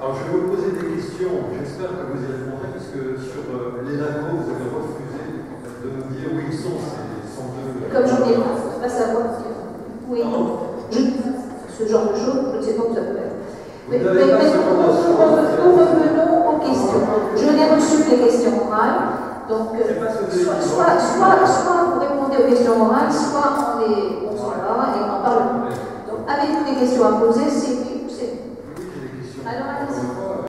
Alors, je vais vous poser des questions. J'espère que vous y répondrez, parce que sur les lagos, vous avez refusé de nous dire où ils sont, ces 102. Comme j'en ai pas savoir. Oui. Ce genre de choses, je ne sais pas où ça peut être. Mais revenons aux questions. Je n'ai reçu que les questions orales. Donc, soit vous répondez aux questions orales, soit on s'en va et on en parle. Donc, avez-vous des questions à poser? C'est oui ou c'est non? Alors, allez-y.